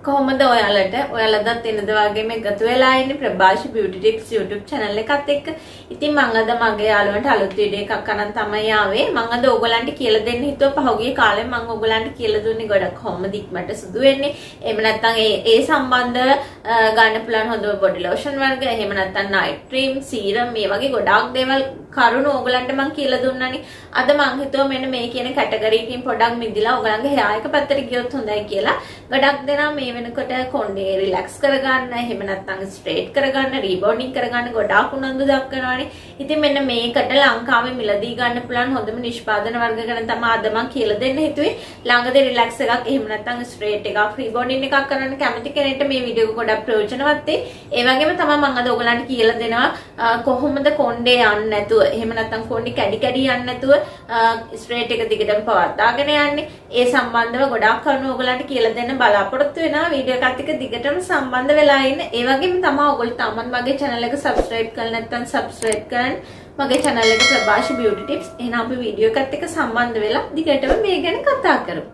කොහොමද ඔයාලටත් එනද වගේ මේ ගත වෙලා ඉන්නේ Prabhash beauty tips YouTube channel එකත් එක්ක. ඉතින් මම අද මගේ යාළුවන්ට අලුත් වීඩියෝ එකක් අරන් තමයි ආවේ. මම අද ඕගලන්ට කියලා දෙන්න හිතුවා පහුගිය කාලේ මම ඕගලන්ට කියලා දුන්නේ ගොඩක් කොහොමද ඉක්මනට සුදු වෙන්නේ. එහෙම නැත්නම් ඒ සම්බන්ධව ගන්න පුළුවන් හොඳම බොඩි ලෝෂන් වර්ග, එහෙම නැත්නම් නයිට් ක්‍රීම්, සීරම් මේ වගේ ගොඩාක් දේවල් කරුණු ඕගලන්ට මම කියලා දුන්නානේ. අද මම හිතුවා මෙන්න මේ කියන කැටගරි එකකින් පොඩක් මිදිලා ඕගලන්ගේ hair එක පැත්තට ගියොත් හොඳයි කියලා. ගොඩක් දෙනා මේ වෙනකොට කොණ්ඩේ රිලැක්ස් කරගන්න, එහෙම නැත්නම් ස්ට්‍රේට් කරගන්න, රීබෝන්ඩින් කරගන්න ගොඩාක් උනන්දු දක්වනවානේ. ඉතින් මෙන්න මේකට ලංකාවේ මිලදී ගන්න පුළුවන් හොඳම නිෂ්පාදන වර්ග ගැන තමයි අද මම කියලා දෙන්න හිතුවේ. ළඟදී රිලැක්ස් එකක්, එහෙම නැත්නම් ස්ට්‍රේට් එකක්, රීබෝන්ඩින් එකක් කරන්න කැමති කෙනෙක්ට මේ වීඩියෝ එක ගොඩක් ප්‍රයෝජනවත් වෙයි. ඒ වගේම තමයි මම අද ඔයගලන්ට කියලා දෙනවා කොහොමද කොණ්ඩේ යන්නේ නැතුව, එහෙම නැත්නම් කොණ්ඩේ කැඩි කැඩි යන්නේ නැතුව ස්ට්‍රේට් එක දිගටම පවත්වාගෙන යන්නේ. ඒ සම්බන්ධව ගොඩාක් කරුණු ඔයගලන්ට කියලා දෙන්න බලාපොරොත්තු වෙනවා. වීඩියෝ එකත් එක්ක දිගටම සම්බන්ධ වෙලා ඉන්න. ඒ වගේම තමයි ඔයගොල්ලෝ තාමත් මගේ channel එක subscribe කරලා නැත්නම් subscribe කරන්න. මගේ channel එක ප්‍රභාෂ් බියුටි ටිප්ස්. එහෙනම් අපි වීඩියෝ එකත් එක්ක සම්බන්ධ වෙලා දිගටම මේ ගැන කතා කරමු.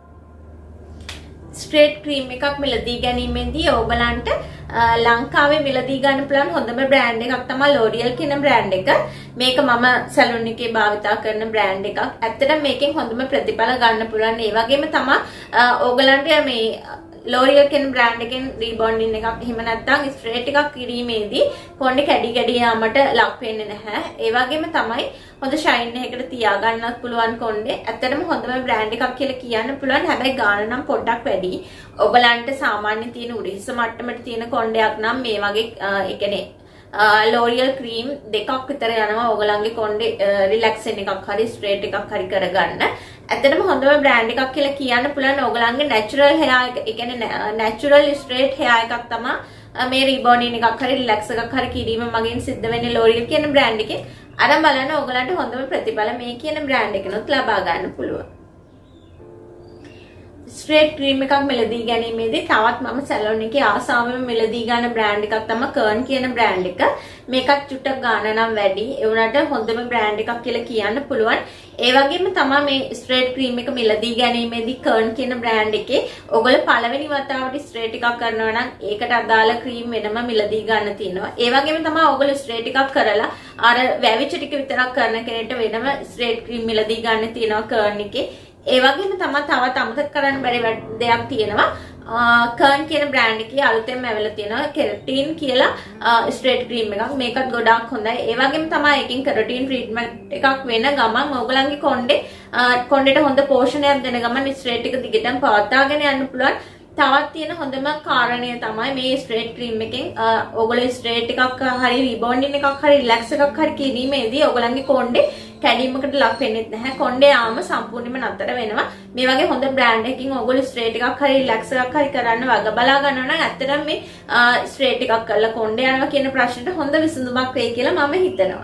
ස්ට්‍රේට් ක්‍රීම් එකක් මිලදී ගැනීමේදී ඔයගලන්ට ලංකාවේ මිලදී ගන්න පුළුවන් හොඳම බ්‍රෑන්ඩ් එකක් තමයි L'Oreal කියන බ්‍රෑන්ඩ් එක. මේක මම සැලුන් එකේ භාවිතා කරන බ්‍රෑන්ඩ් එකක්. ඇත්තටම මේකෙන් හොඳම ප්‍රතිඵල ගන්න පුළුවන්. ඒ වගේම තමයි ඔයගලන්ට මේ L'Oreal කියන බ්‍රෑන්ඩ් එකෙන් රීබොන්ඩින් එකක් එහෙම නැත්නම් ස්ට්‍රේට් එකක් කිරීමේදී කොණ්ඩේ කැඩි කැඩි යාමට ලක් වෙන්නේ නැහැ. ඒ වගේම තමයි හොඳ ෂයින් එකකට තියාගන්නත් පුළුවන් කොණ්ඩේ. ඇත්තටම හොඳම බ්‍රෑන්ඩ් එකක් කියලා කියන්න පුළුවන්. හැබැයි ගාන නම් පොඩ්ඩක් වැඩි. ඔයගලන්ට සාමාන්‍ය තියෙන උඩිහිස මට්ටමට තියෙන කොණ්ඩයක් නම් මේ වගේ ඒ කියන්නේ L'Oreal cream දෙකක් විතර යනවා ඔයගලන්ගේ කොණ්ඩේ රිලැක්සන් එකක් හරි ස්ට්‍රේට් එකක් හරි කරගන්න. ඇත්තටම හොඳම බ්‍රෑන්ඩ් එකක් කියලා කියන්න පුළුවන්. ඔයගලන්ගේ natural hair එක, ඒ කියන්නේ natural straight hair එකක් තමයි මේ රීබෝන්ඩින් එකක් හරි රිලැක්ස් එකක් හරි කිරීම මගින් සිද්ධ වෙන්නේ L'Oreal කියන බ්‍රෑන්ඩ් එකේ. අරන් බලන්න ඔයගලන්ට හොඳම ප්‍රතිඵල මේ කියන බ්‍රෑන්ඩ් එකනොත් ලබා ගන්න පුළුවන්. ස්ට්‍රේට් ක්‍රීම් එකක් මිලදී ගැනීමේදී තවත් මම සැලොන් එකේ ආසාවෙන් මිලදී ගන්න බ්‍රෑන්ඩ් එකක් තමයි කර්න් කියන බ්‍රෑන්ඩ් එක. මේකත් චුට්ටක් ගාන නම් වැඩි. ඒ වුණාට හොඳම බ්‍රෑන්ඩ් එකක් කියලා කියන්න පුළුවන්. ඒ වගේම තමයි මේ ස්ට්‍රේට් ක්‍රීම් එක මිලදී ගැනීමේදී කර්න් කියන බ්‍රෑන්ඩ් එකේ ඔයගොල්ලෝ පළවෙනි වතාවට ස්ට්‍රේට් එකක් කරනවා නම් ඒකට අදාළ ක්‍රීම් වෙනම මිලදී ගන්න තියෙනවා. ඒ වගේම තමයි ඔයගොල්ලෝ ස්ට්‍රේට් එකක් කරලා අර වැවිච්ච ටික විතරක් කරන කෙනෙක්ට වෙනම ස්ට්‍රේට් ක්‍රීම් මිලදී ගන්න තියෙනවා කර්න් එකේ. ඒ වගේම තමයි තවත් අමතක කරන්න බැරි දෙයක් තියෙනවා. කර්න් කියන බ්‍රෑන්ඩ් එකේ අලුතෙන්ම ඇවිල්ලා තියෙනවා කෙරටින් කියලා ස්ට්‍රේට් ක්‍රීම් එකක්. මේකත් ගොඩාක් හොඳයි. ඒ වගේම තමයි එකකින් කෙරටින් ට්‍රීට්මන්ට් එකක් වෙන ගමන් ඔයගලන්ගේ කොණ්ඩේට හොඳ පෝෂණයක් දෙන ගමන් ස්ට්‍රේට් එක දිගටම පවත්වාගෙන යන්න පුළුවන්. තවත් තියෙන හොඳම කාරණය තමයි මේ ස්ට්‍රේට් ක්‍රීම් එකෙන් ඔයගොල්ලෝ ස්ට්‍රේට් එකක් හරි රීබොන්ඩින් එකක් හරි රිලැක්ස් එකක් හරි කිරීමේදී ඔයගලන්ගේ කොණ්ඩේ කැඩීමකට ලක් වෙන්නේ නැහැ. කොණ්ඩේ ආම සම්පූර්ණයෙන්ම නතර වෙනවා. මේ වගේ හොඳ බ්‍රෑන්ඩ් එකකින් ඔයගොල්ලෝ ස්ට්‍රේට් එකක් හරි රිලැක්ස් එකක් හරි කරන්න වග බලා ගන්නවා නම් ඇත්තටම මේ ස්ට්‍රේට් එකක් කරලා කොණ්ඩේ යනවා කියන ප්‍රශ්නෙට හොඳ විසඳුමක් වෙයි කියලා මම හිතනවා.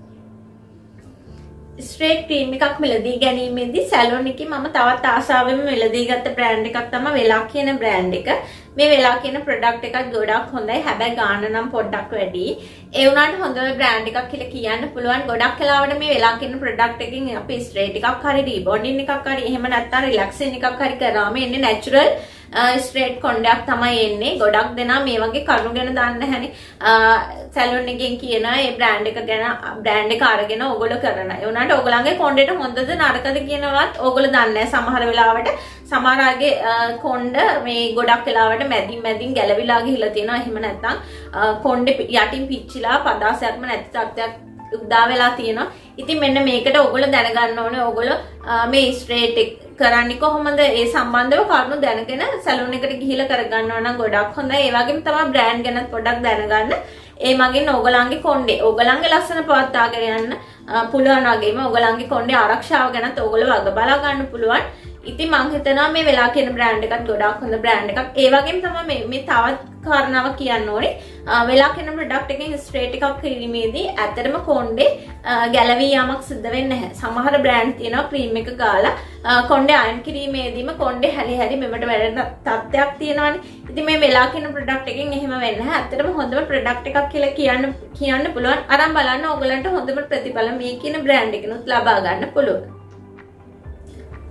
ස්ට්‍රේට් ක්‍රීම් එකක් මිලදී ගැනීමේදී සැලොන් එකේ මම තවත් ආසාවෙන් මිලදී ගත්ත බ්‍රෑන්ඩ් එකක් තමයි වෙලා කියන බ්‍රෑන්ඩ් එක. මේ වෙලා කියන ප්‍රොඩක්ට් එකත් ගොඩක් හොඳයි. හැබැයි ගාන නම් පොඩ්ඩක් වැඩි. ඒ වුණාට හොඳම බ්‍රෑන්ඩ් එකක් කියලා කියන්න පුළුවන්. ගොඩක් වෙලාවට මේ වෙලා කියන ප්‍රොඩක්ට් එකකින් අපි ස්ට්‍රේට් එකක් හරි රීබොන්ඩින් එකක් හරි එහෙම නැත්නම් රිලැක්සින් එකක් හරි කරාම එන්නේ නැචරල් ස්ට්‍රේට් කොණ්ඩයක් තමයි එන්නේ. ගොඩක් දෙනා මේ වගේ කරුණු ගැන දන්නේ නැහැනේ. සැලොන් එකෙන් කියන ඒ බ්‍රෑන්ඩ් එක ගැන බ්‍රෑන්ඩ් එක අරගෙන ඕගොල්ලෝ කරනවා. ඒ වුණාට ඕගොල්ලන්ගේ කොණ්ඩේට හොඳද නරකද කියනවත් ඕගොල්ලෝ දන්නේ නැහැ. සමහර වෙලාවට සමහර අයගේ කොණ්ඩ මේ ගොඩක් වෙලාවට මැදින් ගැලවිලා ගිහිලා තියෙනවා. එහෙම නැත්නම් කොණ්ඩේ යටින් පිච්චිලා පදාසයක්ම නැති තත්ත්වයක් උදා වෙලා තියෙනවා. ඉතින් මෙන්න මේකට ඕගොල්ලෝ දැනගන්න ඕනේ. ඕගොල්ලෝ මේ ස්ට්‍රේට් එක කරන්නේ කොහොමද? ඒ සම්බන්ධව කරුණු දැනගෙන සැලුන් එකට ගිහිල්ලා කරගන්නවා නම් ගොඩක් හොඳයි. ඒ වගේම තමයි බ්‍රෑන්ඩ් ගැනත් පොඩ්ඩක් දැනගන්න. ඒ මගින් ඕගලන්ගේ කොණ්ඩේ ඕගලන්ගේ ලස්සන පවත්වාගෙන යන්න පුළුවන්. වගේම ඕගලන්ගේ කොණ්ඩේ ආරක්ෂාව ගැනත් ඕගොල්ලෝ වග බලා ගන්න පුළුවන්. ඉතින් මම හිතනවා මේ වෙලා කියන බ්‍රෑන්ඩ් එකත් ගොඩාක් හොඳ බ්‍රෑන්ඩ් එකක්. ඒ වගේම තමයි මේ තවත් කාරණාවක් කියන්න ඕනේ. වෙලා කියන ප්‍රොඩක්ට් එකෙන් ස්ට්‍රේට් එකක් කිරීමේදී ඇත්තටම කොණ්ඩේ ගැලවී යාමක් සිද්ධ වෙන්නේ නැහැ. සමහර බ්‍රෑන්ඩ් තියෙනවා ක්‍රීම් එක ගාලා කොණ්ඩේ අයන් කිරීමේදීම කොණ්ඩේ හැලි මෙවට වැඩෙන තත්ත්වයක් තියෙනවානේ. ඉතින් මේ වෙලා කියන ප්‍රොඩක්ට් එකෙන් එහෙම වෙන්නේ නැහැ. ඇත්තටම හොඳම ප්‍රොඩක්ට් එකක් කියලා කියන්න පුළුවන්. අරන් බලන්න ඕගලන්ට හොඳම ප්‍රතිඵල මේ කියන බ්‍රෑන්ඩ් එකනොත් ලබා ගන්න පුළුවන්.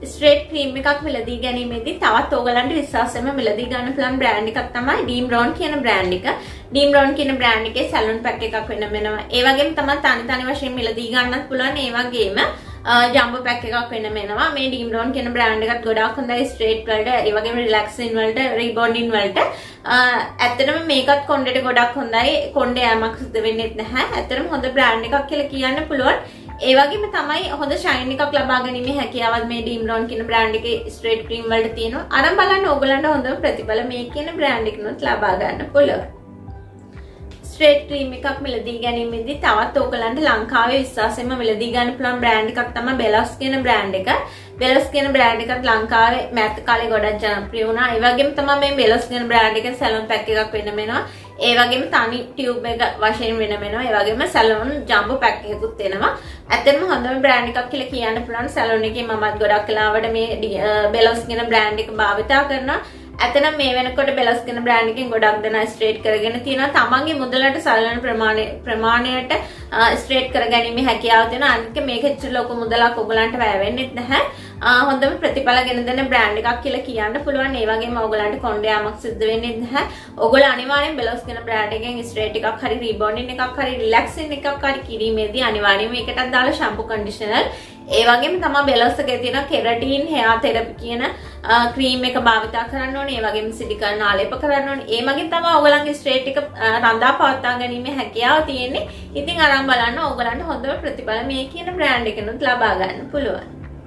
ස්ට්‍රේට් ක්‍රීම් එකක් මිලදී ගැනීමේදී තවත් ඕගලන්ට විශ්වාසයෙන්ම මිලදී ගන්න පුළුවන් බ්‍රෑන්ඩ් එකක් තමයි ඩීම් රෝන් කියන බ්‍රෑන්ඩ් එක. ඩීම් රෝන් කියන බ්‍රෑන්ඩ් එකේ සැලොන් පැක් එකක් වෙනම වෙනවා. ඒ වගේම තමයි තනි වශයෙන් මිලදී ගන්නත් පුළුවන්. ඒ වගේම ජම්බෝ පැක් එකක් වෙනම එනවා. මේ ඩීම් රෝන් කියන බ්‍රෑන්ඩ් එකත් ගොඩාක් හොඳයි ස්ට්‍රේට් වලට, ඒ වගේම රිලැක්සින් වලට, රීබොන්ඩින් වලට. ඇත්තටම මේකත් කොණ්ඩේට ගොඩක් හොඳයි. කොණ්ඩේ යමක් සිද්ධ වෙන්නේ නැහැ. ඇත්තටම හොඳ බ්‍රෑන්ඩ් එකක් කියලා කියන්න පුළුවන්. ඒ වගේම තමයි හොඳ ෂයින් එකක් ලබා ගැනීමේ හැකියාවත් මේ ඩීම් රෝන් කියන බ්‍රෑන්ඩ් එකේ ස්ට්‍රේට් ක්‍රීම් වලට තියෙනවා. අරන් බලන්න ඕගලන්ට හොඳම ප්‍රතිඵල මේ කියන බ්‍රෑන්ඩ් එකනොත් ලබා ගන්න පුළුවන්. ස්ට්‍රේට් ක්‍රීම් එකක් මිලදී ගැනීමේදී තවත් ඕගලන්ට ලංකාවේ විශ්වාසයෙන්ම මිලදී ගන්න පුළුවන් බ්‍රෑන්ඩ් එකක් තමයි බෙලොස් කියන බ්‍රෑන්ඩ් එක. බෙලොස් කියන බ්‍රෑන්ඩ් එකත් ලංකාවේ මෑත කාලේ ගොඩක් ජනප්‍රිය වුණා. ඒ වගේම තමයි මේ බෙලොස් කියන බ්‍රෑන්ඩ් එකේ සැලොන් පැක් එකක් වෙනම එනවා. ඒ වගේම තනි ටියුබ් එක වශයෙන් වෙනම එනවා. ඒ වගේම සැලොන් ජම්බෝ පැක් එකකුත් එනවා. ඇත්තටම හොඳම බ්‍රෑන්ඩ් එකක් කියලා කියන්න පුළුවන්. සැලොන් එකේ මමත් ගොඩක් වෙලාවට මේ බෙලොස් කියන බ්‍රෑන්ඩ් එක භාවිතා කරනවා. ඇතනම් මේ වෙනකොට බෙලොස් කියන බ්‍රෑන්ඩ් එකෙන් ගොඩක් දෙනා ස්ට්‍රේට් කරගෙන තියෙනවා. තමන්ගේ මුදලට සලන ප්‍රමාණයට ස්ට්‍රේට් කරගැනීමේ හැකියාව තියෙනවා. අනික මේක ඇත්තට ලොකු මුදලක් ඔයගලන්ට වැය වෙන්නේ නැහැ. හොඳම ප්‍රතිඵල ගෙන දෙන බ්‍රෑන්ඩ් එකක් කියලා කියන්න පුළුවන්. ඒ වගේම ඔයගලන්ට කොණ්ඩේ යමක් සිද්ධ වෙන්නේ නැහැ. ඔයගොල්ලෝ අනිවාර්යෙන් බෙලොස් කියන බ්‍රෑන්ඩ් එකෙන් ස්ට්‍රේට් එකක් හරි රීබොන්ඩින් එකක් හරි රිලැක්සින් එකක් හරි කිරීමේදී අනිවාර්යයෙන්ම ඒකටත් දාලා ෂැම්පු කන්ඩිෂනර් ඒ වගේම තමයි බෙලොස් එකේ තියෙන කෙරටින් හෙයාර් තෙරපි කියන ක්‍රීම් එක භාවිතා කරන්න ඕනේ. ඒ වගේම සිලිකන් ආලේප කරන්න ඕනේ. ඒ වගේම තමයි ඔයගලන්ගේ ස්ට්‍රේට් එක රඳා පවත්වා ගැනීමේ හැකියාව තියෙන්නේ. ඉතින් අරන් බලන්න ඔයගලන්ට හොඳම ප්‍රතිඵල මේ කියන බ්‍රෑන්ඩ් එකනොත් ලබා ගන්න පුළුවන්.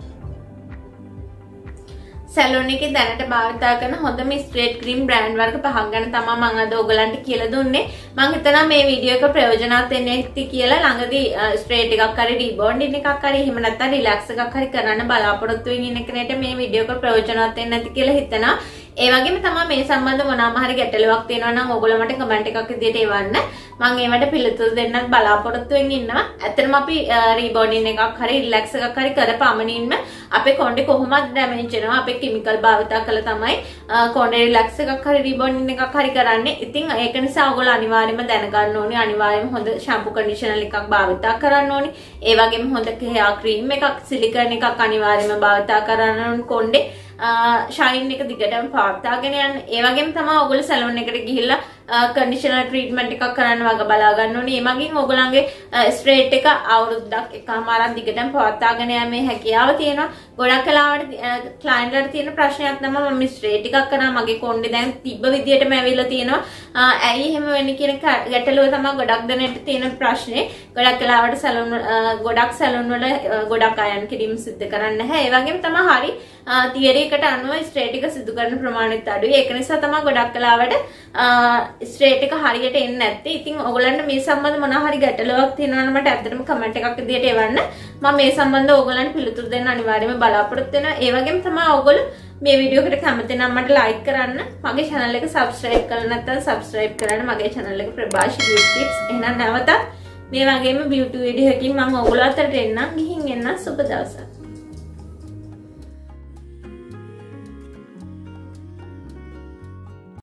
සැලොන් එකේ දැනට භාවිතා කරන හොඳම ස්ට්‍රේට් ක්‍රීම් බ්‍රෑන්ඩ් වර්ග පහක් ගැන තමයි මම අද ඔයගලන්ට කියලා දුන්නේ. මම හිතනවා මේ වීඩියෝ එක ප්‍රයෝජනවත් වෙන්නේ නැති කියලා. ළඟදී ස්ට්‍රේට් එකක් හරි රීබොන්ඩින් එකක් හරි එහෙම නැත්නම් රිලැක්ස් එකක් හරි කරන්න බලාපොරොත්තු වෙමින් ඉන්න කෙනෙක්ට මේ වීඩියෝ එක ප්‍රයෝජනවත් වෙන්නේ නැති කියලා හිතනවා. ඒ වගේම තමයි මේ සම්බන්ධ මොනවාම හරි ගැටලුවක් තියෙනවා නම් ඔයගොල්ලෝ මට කමෙන්ට් එකක් විදියට එවන්න. මම ඒවට පිළිතුරු දෙන්නත් බලාපොරොත්තු වෙමින් ඉන්නවා. ඇත්තටම අපි රීබොන්ඩින් එකක් හරි රිලැක්ස් එකක් හරි කරපමණින්ම අපේ කොණ්ඩේ කොහොමද ඩැමේජ් වෙනවා. අපේ කිමිකල් භාවිතා කළා තමයි කොණ්ඩේ රිලැක්ස් එකක් හරි රීබොන්ඩින් එකක් හරි කරන්නේ. ඉතින් ඒක නිසා ඔයගොල්ලෝ අනිවාර්යයෙන්ම දැනගන්න ඕනේ. අනිවාර්යයෙන්ම හොඳ ෂැම්පු කන්ඩිෂනර් එකක් භාවිතා කරන්න ඕනේ. ඒ වගේම හොඳ හෙයාර් ක්‍රීම් එකක් සිලිකන් එකක් අනිවාර්යයෙන්ම භාවිතා කරන්න ඕනේ කොණ්ඩේ ෂයින් එක දිගටම පවත්වාගෙන යන්න. ඒ වගේම තමයි ඔයගොල්ලෝ සැලොන් එකට ගිහිල්ලා කන්ඩිෂනර් ට්‍රීට්මන්ට් එකක් කරන්න වගේ බලා ගන්න ඕනේ. ඒ මගින් ඔයගොල්ලන්ගේ ස්ට්‍රේට් එක අවුරුද්දක් එකමාරක් දිගටම පවත්වාගෙන යෑමේ හැකියාව තියෙනවා. ගොඩක් වෙලාවට ක්ලයන්ට්ලට තියෙන ප්‍රශ්නයක් තමයි මම ස්ට්‍රේට් එකක් කරා මගේ කොණ්ඩේ දැන් තිබ්බ විදියටම ඇවිල්ලා තියෙනවා. ඇයි එහෙම වෙන්නේ කියන ගැටලුව තමයි ගොඩක් දෙනෙක්ට තියෙන ප්‍රශ්නේ. ගොඩක් වෙලාවට ගොඩක් සැලොන් වල ගොඩක් අයන් කිරීම සිදු කරන්නේ නැහැ. ඒ වගේම තමයි හරි තියරි එකට අනුව ස්ට්‍රේට් එක සිදු කරන ප්‍රමාණයත් අඩුයි. ඒක නිසා තමයි ගොඩක් වෙලාවට ස්ට්‍රේට් එක හරියට එන්නේ නැත්තේ. ඉතින් ඔයගලන්ට මේ සම්බන්ධ මොනවා හරි ගැටලුවක් තියෙනවා නම් මට ඇත්තටම කමෙන්ට් එකක් විදියට එවන්න. මම මේ සම්බන්ධව ඔයගලන්ට පිළිතුරු දෙන්න අනිවාර්යයෙන්ම බලාපොරොත්තු වෙනවා. ඒ වගේම තමයි ඔයගොල්ලෝ මේ වීඩියෝ එකට කැමති නම් මට ලයික් කරන්න. මගේ channel එක subscribe කරලා නැත්නම් subscribe කරන්න. මගේ channel එක ප්‍රභාෂි beauty tips. එහෙනම් නැවතත් මේ වගේම beauty වීඩියෝ එකකින් මම ඔයගොල්ලෝ අතරට එන්නම්. ගිහින් එන්න සුබ දවසක්.